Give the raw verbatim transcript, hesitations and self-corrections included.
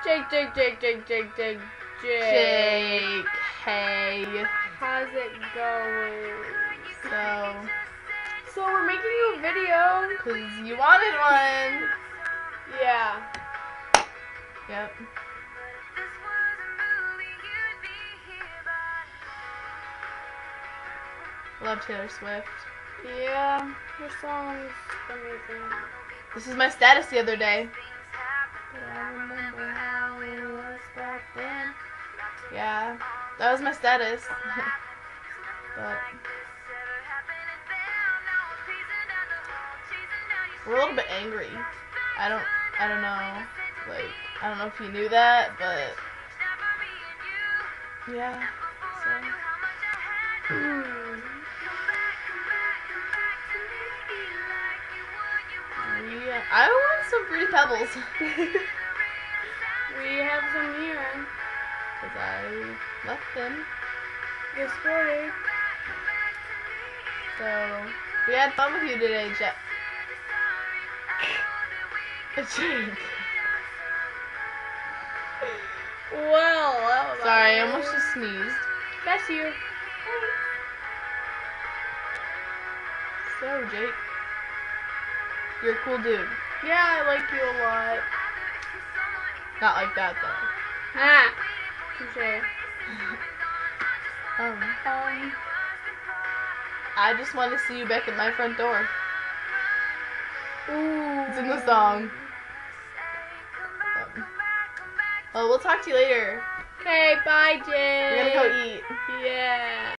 Jake, Jake, Jake, Jake, Jake, Jake, Jake. Jake, hey. How's it going? So, So we're making you a video. cause you wanted one. Yeah. Yep. Love Taylor Swift. Yeah. Your song's amazing. This is my status the other day. I remember how it was back then. Yeah, that was my status. But we're a little bit angry. I don't, I don't know. Like, I don't know if you knew that, but yeah. So. Hmm. Yeah, I want some Fruity Pebbles. We have some here. Because I left them. This morning. So, we had fun with you today, Jack. Jake. Well, well, Sorry, I well. almost just sneezed. That's you. So, Jake, you're a cool dude. Yeah, I like you a lot. Not like that, though. Ah. Touché. Um, Um. I just want to see you back at my front door. Ooh. It's in the song. Um, oh, we'll talk to you later. Okay, bye, Jay. We're gonna go eat. Yeah.